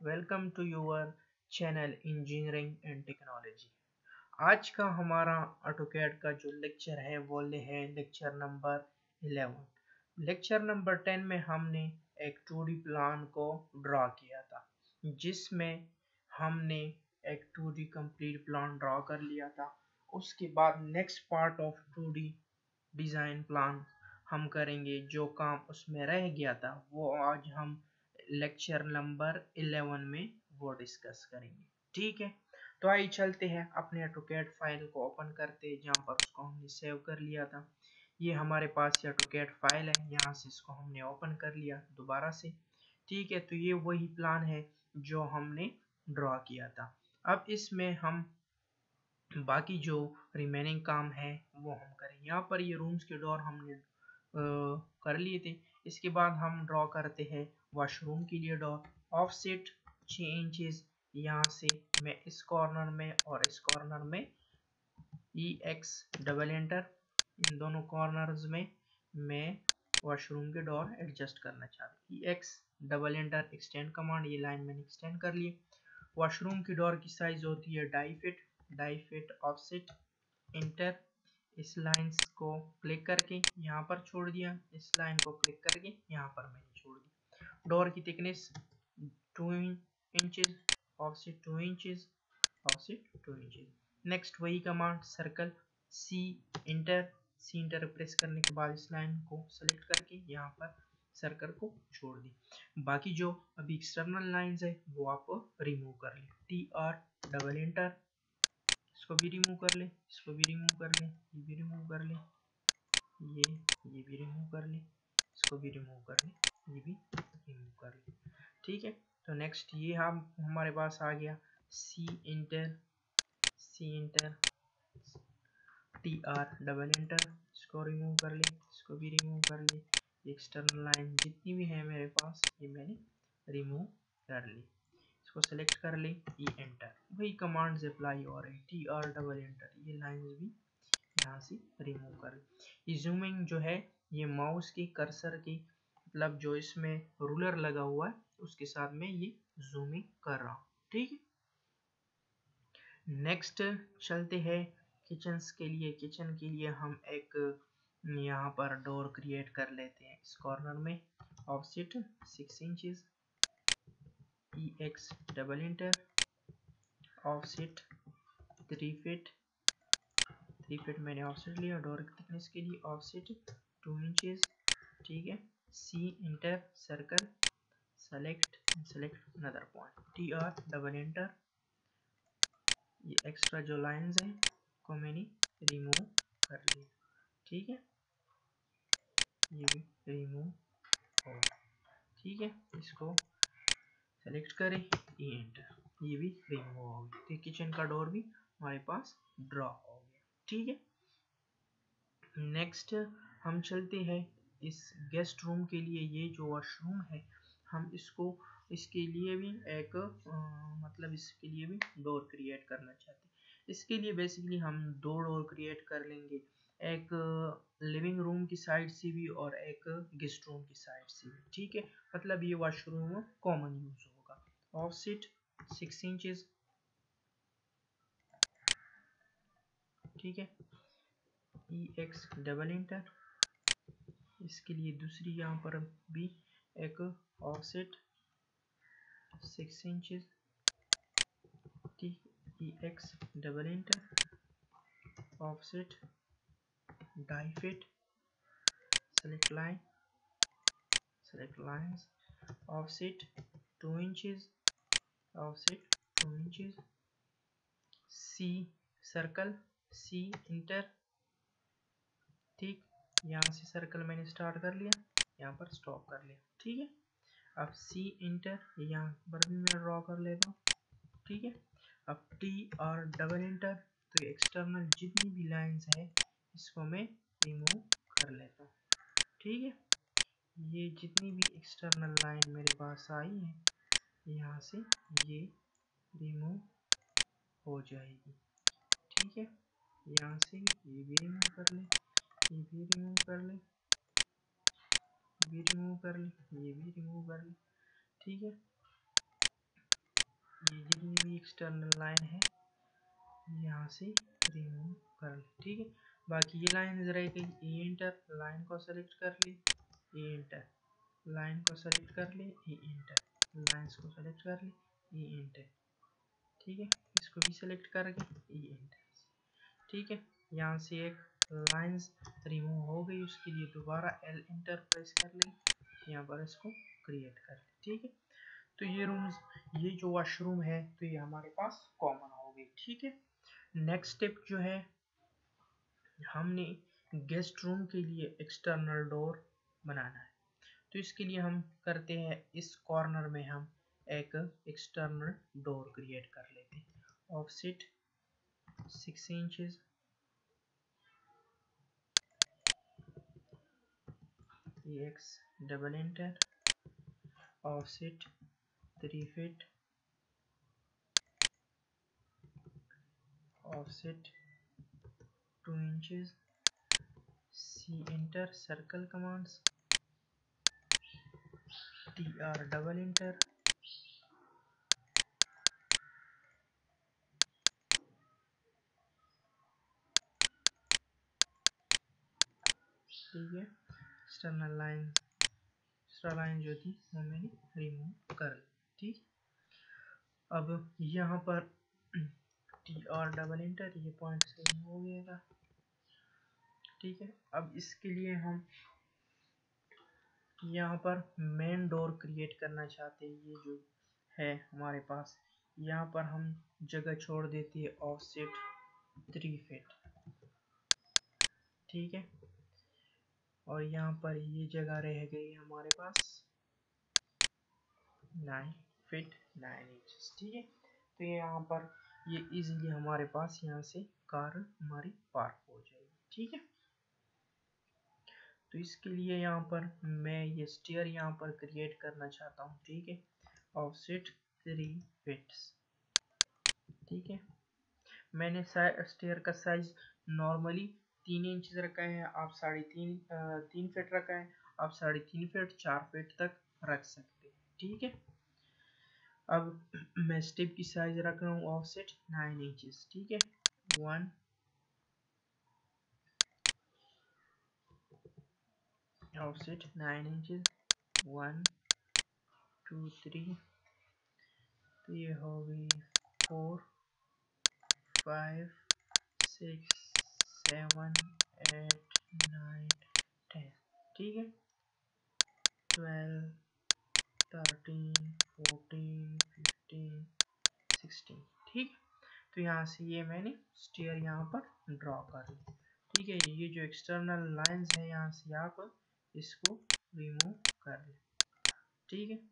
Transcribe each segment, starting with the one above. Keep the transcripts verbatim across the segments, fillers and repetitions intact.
Welcome to your channel engineering and technology. आज का हमारा ऑटोकैड का जो लेक्चर है वो ले है lecture number eleven. Lecture number ten में हमने एक टू डी प्लान को ड्रा किया था, जिसमें हमने एक two D complete plan draw कर लिया था। उसके बाद next part of two D design plan हम करेंगे। जो काम उसमें रह गया था वो आज हम लेक्चर नंबर इलेवन में वो डिस्कस करेंगे। ठीक है, तो आइए चलते हैं अपने ऑटोकैड फाइल को ओपन करते हैं जहाँ पर उसको हमने सेव कर लिया था। ये हमारे पास ये ऑटोकैड फाइल है, यहाँ से इसको हमने ओपन कर लिया दोबारा से। ठीक है, तो ये वही प्लान है जो हमने ड्रॉ किया था। अब इसमें हम बाकी जो रिमेनिंग काम है वो हम करेंगे। यहाँ पर ये रूम्स के डोर हमने कर लिए थे। इसके बाद हम ड्रॉ करते हैं वॉशरूम के लिए डोर। ऑफसेट छः इंचेस, यहाँ से मैं इस कॉर्नर में और इस कॉर्नर में ई एक्स डबल एंटर, इन दोनों कॉर्नर्स में मैं वॉशरूम के डोर एडजस्ट करना चाहता हूँ। E X double enter extend command, ये लाइन मैंने एक्सटेंड कर ली। वॉशरूम की डोर की साइज होती है ढाई फिट, ढाई फिट ऑफसेट इंटर, इस लाइंस को क्लिक करके यहाँ पर छोड़ दिया, इस लाइन को क्लिक करके यहाँ पर मैंने छोड़ दिया। डोर की thickness two inches, offset two inches, offset two inches. Next वही command circle C enter, C enter press करने के बाद इस लाइन को सेलेक्ट करके यहाँ पर सर्कल को छोड़ दी। बाकी जो अभी एक्सटर्नल लाइंस है वो आप रिमूव कर ले। टी आर डबल इंटर, इसको भी रिमूव कर ले, इसको भी रिमूव कर ले, ये भी रिमूव कर ले, ये ये भी रिमूव कर ले, इसको भी रिमूव कर ले, ये भी रिमूव कर ले। ठीक है, तो नेक्स्ट ये हम हमारे पास आ गया C enter, C enter, T R double enter, इसको रिमूव कर ले, इसको भी रिमूव कर ले। एक्सटर्नल लाइन जितनी भी है मेरे पास ये मैंने रिमूव कर ली। इसको सेलेक्ट कर ले, ई एंटर, वही कमांड्स अप्लाई हो रही। टी आर डबल एंटर, ये लाइंस भी यहाँ से रिमूव कर ले। ये जूमिंग जो है ये माउस की कर्सर की मतलब जो इसमें रूलर लगा हुआ है उसके साथ में ये जूमिंग कर रहा हूँ। ठीक है, नेक्स्ट चलते हैं किचन के लिए। किचन के लिए हम एक यहाँ पर डोर क्रिएट कर लेते हैं इस कॉर्नर में। Offset six inches, E X double enter, offset three feet, three feet मैंने ऑफसेट लिया। डोर की थिकनेस के लिए ऑफसेट टू इंचेस। ठीक है, C enter circle select select another point, T R double enter, ये एक्स्ट्रा जो लाइंस हैं को मैंने रिमूव कर लिया। ठीक है, ये भी रिमूव हो। ठीक है, इसको सेलेक्ट करें, ई एंटर, ये भी रिमूव हो गया। तो किचन का डोर भी हमारे पास ड्रॉ हो गया। ठीक है, नेक्स्ट हम चलते हैं इस गेस्ट रूम के लिए। ये जो वॉशरूम है हम इसको इसके लिए भी एक आ, मतलब इसके लिए भी डोर क्रिएट करना चाहते हैं। इसके लिए बेसिकली हम दो डोर क्रिएट कर लेंगे, एक लिविंग रूम की साइड से भी और एक गेस्ट रूम की साइड से भी। ठीक है, मतलब ये वॉशरूम कॉमन यूज होगा। Offset six inches. ठीक है, ई एक्स डबल इंटर, इसके लिए दूसरी यहाँ पर भी एक offset six inches, T E X double enter, offset ढाई feet, select line select lines, offset two inches, offset two inches, C circle C enter. ठीक, यहाँ से सर्कल मैंने स्टार्ट कर लिया, यहाँ पर स्टॉप कर लिया। ठीक है, अब सी इंटर यहाँ पर भी मैं ड्रॉ कर लेता हूँ। ठीक है, अब टी और डबल इंटर, तो एक्सटर्नल जितनी भी लाइंस है इसको मैं रिमूव कर लेता हूँ। ठीक है, ये जितनी भी एक्सटर्नल लाइन मेरे पास आई है यहाँ से ये रिमूव हो जाएगी। ठीक है, यहाँ से ये भी रिमूव कर ले, ये भी रिमूव कर ले, ये भी रिमूव कर ले, ये भी रिमूव कर ले। ठीक है, ये जितनी भी एक्सटर्नल लाइन है यहाँ से रिमूव कर ले, ठीक है। बाकी ये लाइन रह गई, ई इंटर लाइन को सेलेक्ट कर ली, ई इंटर लाइन को सेलेक्ट कर ली, ई इंटर लाइंस को सेलेक्ट कर ली, ई इंटर, ठीक है। इसको भी सेलेक्ट करके ई इंटर, ठीक है। यहाँ से एक लाइंस रिमूव हो गई, उसके लिए दोबारा एल इंटर प्रेस कर लें, यहाँ पर इसको क्रिएट कर लें, ठीक है। तो ये रूम्स, ये जो वॉशरूम है तो ये हमारे पास कॉमन हो गई, ठीक है। नेक्स्ट स्टेप जो है, हमने गेस्ट रूम के लिए एक्सटर्नल डोर बनाना है। तो इसके लिए हम करते हैं, इस कॉर्नर में हम एक एक्सटर्नल डोर क्रिएट कर लेते हैं। Offset six inches, X double enter, offset three feet, offset two inches, C enter circle commands, T R double enter, ठीक है। एक्सटर्नल लाइन, एक्स्ट्रा लाइन जो थी वो मैंने रिमूव कर ली, ठीक। अब यहाँ पर टी आर डबल इंटर, ये पॉइंट से रिमूव हो गया, ठीक है। अब इसके लिए हम यहाँ पर मेन डोर क्रिएट करना चाहते हैं, ये जो है हमारे पास, यहाँ पर हम जगह छोड़ देते हैं ऑफसेट थ्री फीट, ठीक है। और यहाँ पर ये जगह रह गई हमारे पास नाइन फीट नाइन इंच, ठीक है। तो ये यहाँ पर ये इजीली हमारे पास यहाँ से कार हमारी पार्क हो जाएगी, ठीक है। तो इसके लिए यहाँ पर मैं ये स्टेयर यहाँ पर क्रिएट करना चाहता हूँ, ठीक है। ऑफसेट थ्री फीट्स, ठीक है। मैंने स्टेयर का साइज नॉर्मली तीन इंच रखा है, आप साढ़े तीन तीन फीट रखा है, आप साढ़े तीन फीट चार फीट तक रख सकते हैं, ठीक है। अब मैं स्टेप की साइज रख रहा हूँ ऑफसेट नाइन इंचेस, ठीक है। One, offset nine inches, one two three, तो ये हो गई four five six seven eight nine ten, ठीक है। Twelve thirteen fourteen fifteen sixteen, ठीक। तो यहाँ से ये मैंने स्टेयर यहाँ पर ड्रॉ कर ली, ठीक है। ये जो एक्सटर्नल लाइंस है यहाँ से आप इसको रिमूव कर ले, ठीक है,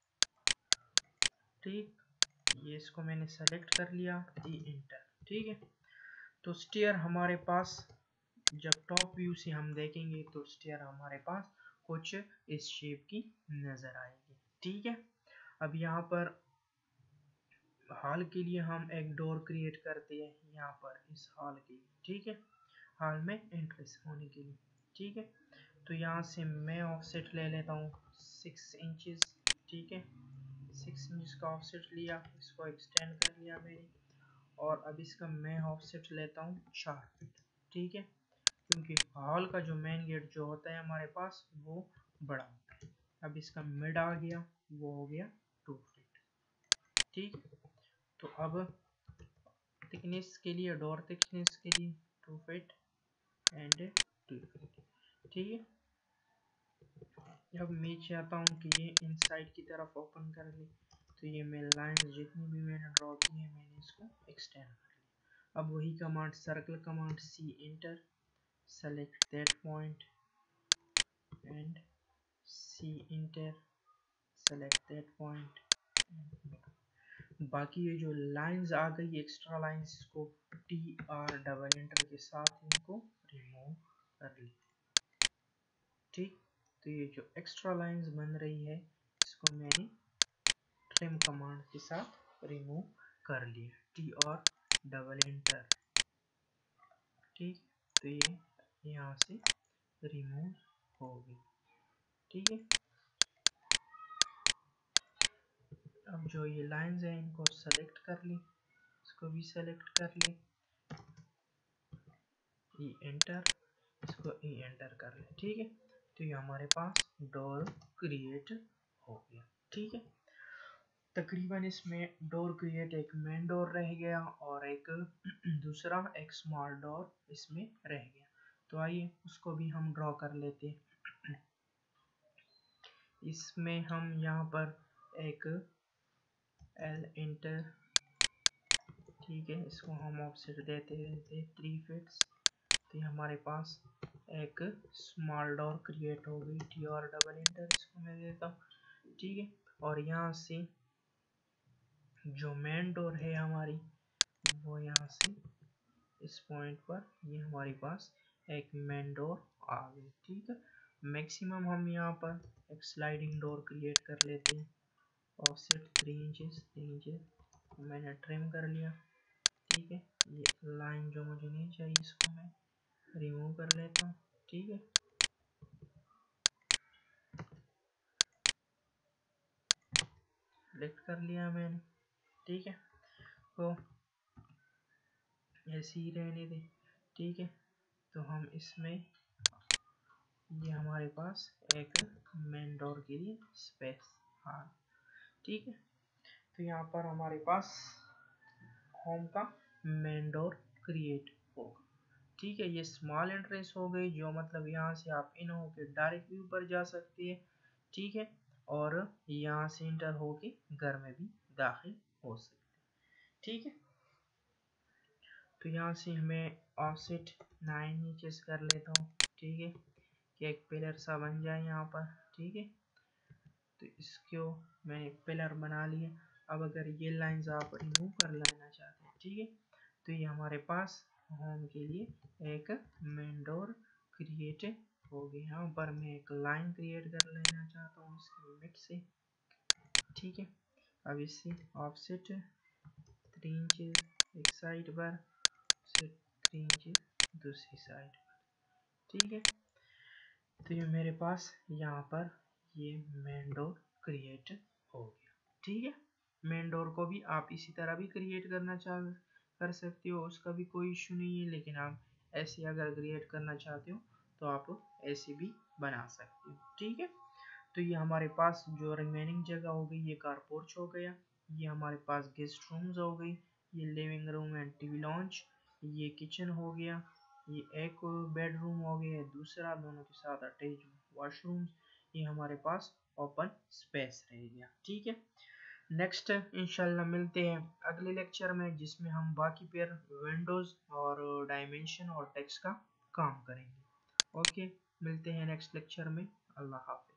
ठीक। ये इसको मैंने सेलेक्ट कर लिया, ई इंटर, ठीक है। तो स्टेयर हमारे पास जब टॉप व्यू से हम देखेंगे तो स्टेयर हमारे पास कुछ इस शेप की नजर आएगी, ठीक है। अब यहाँ पर हॉल के लिए हम एक डोर क्रिएट करते हैं यहाँ पर इस हॉल के लिए, ठीक है। हॉल में एंट्रेंस होने के लिए, ठीक है। तो यहाँ से मैं ऑफसेट ले लेता हूँ सिक्स इंचेस, ठीक है। सिक्स इंच का ऑफसेट लिया, इसको एक्सटेंड कर लिया मैंने, और अब इसका मैं ऑफसेट लेता हूँ चार फीट, ठीक है। क्योंकि हॉल का जो मेन गेट जो होता है हमारे पास वो बड़ा होता है। अब इसका मिड आ गया, वो हो गया टू फीट, ठीक। तो अब थिकनेस के लिए, डोर थिकनेस के लिए two feet and two feet, ठीक है। अब मैं चाहता हूँ कि ये इनसाइड की तरफ ओपन कर ले, तो ये मैं लाइंस जितनी भी मैंने ड्रॉ की है मैंने इसको एक्सटेंड कर लिया। अब वही command, circle command, C enter, select that point and C enter, select that point. बाकी ये जो लाइंस आ गई एक्स्ट्रा लाइंस, इसको टी आर डबल इंटर के साथ इनको रिमूव कर ली, ठीक। तो ये जो एक्स्ट्रा लाइंस बन रही है इसको मैंने ट्रिम कमांड के साथ रिमूव कर लिया, टी और डबल इंटर, ठीक। तो ये यहाँ से रिमूव हो गई, ठीक है। अब जो ये लाइंस हैं इनको सेलेक्ट कर लें, इसको भी सेलेक्ट कर लें, ई एंटर, इसको ई एंटर कर लें। ठीक है, तो ये हमारे पास डोर क्रिएट हो गया। ठीक है, तकरीबन इसमें डोर क्रिएट एक मेन डोर रह गया और एक दूसरा एक स्मॉल डोर इसमें रह गया। तो आइए उसको भी हम ड्रॉ कर लेते हैं। इसमें हम यहाँ पर एक एल इंटर, ठीक है, इसको हम ऑफसेट देते रहते थ्री फिट्स। तो हमारे पास एक स्मॉल डोर क्रिएट हो गई, टी और डबल इंटर इसको मैं देता हूँ। ठीक है, और यहाँ से जो मेन डोर है हमारी वो यहाँ से इस पॉइंट पर ये हमारे पास एक मेन डोर आ गई। ठीक है, मैक्सिमम हम यहाँ पर एक स्लाइडिंग डोर क्रिएट कर लेते हैं, offset three inches three inches मैंने ट्रिम कर लिया। ठीक है, ये लाइन जो मुझे नहीं चाहिए इसको मैं रिमूव कर लेता हूँ। ठीक है, सेलेक्ट कर लिया मैंने। ठीक है, तो ऐसे ही रहने दें। ठीक है, तो हम इसमें ये हमारे पास एक मेन डोर के लिए स्पेस हाँ। ठीक है, तो यहाँ पर हमारे पास होम का मेन डोर क्रिएट होगा। ठीक है, ये स्मॉल एंट्रेंस हो गई, जो मतलब यहाँ से आप इन होके डायरेक्ट व्यू पर जा सकती है। ठीक है, और यहाँ से इंटर होके घर में भी दाखिल हो सकते हैं। ठीक है, तो यहाँ से हमें ऑफसेट नाइन इंचेस कर लेता हूँ। ठीक है, कि एक पिलर सा बन जाए यहाँ पर। ठीक है, तो इसको मैंने एक पिलर बना लिया। अब अगर ये लाइंस आप रिमूव कर लेना चाहते हैं, ठीक है, तो ये हमारे पास होम के लिए एक मेन डोर क्रिएट हो गया। यहाँ पर मैं एक लाइन क्रिएट कर लेना चाहता हूँ इसके मिड से। ठीक है, अब इससे ऑफसेट थ्री इंचेस एक साइड पर, से थ्री इंचेस दूसरी साइड पर। ठीक है, तो ये मेरे पास यहाँ पर ये मेन डोर क्रिएट हो गया। ठीक है, मेन डोर को भी आप इसी तरह भी क्रिएट करना चाह कर सकते हो, उसका भी कोई इशू नहीं है। लेकिन आप ऐसे अगर क्रिएट करना चाहते हो तो आप ऐसे भी बना सकते हो। ठीक है, तो ये हमारे पास जो रिमेनिंग जगह हो गई, ये कारपोर्च हो गया, ये हमारे पास गेस्ट रूम्स हो गई, ये living room and TV lounge, ये किचन हो गया, ये एक बेडरूम हो गया, दूसरा दोनों के साथ अटैच वॉशरूम, ये हमारे पास ओपन स्पेस रह गया। ठीक है, नेक्स्ट इंशाल्लाह मिलते हैं अगले लेक्चर में, जिसमें हम बाकी पेयर विंडोज और डायमेंशन और टेक्स्ट का काम करेंगे। ओके, मिलते हैं नेक्स्ट लेक्चर में। अल्लाह हाफ़िज़।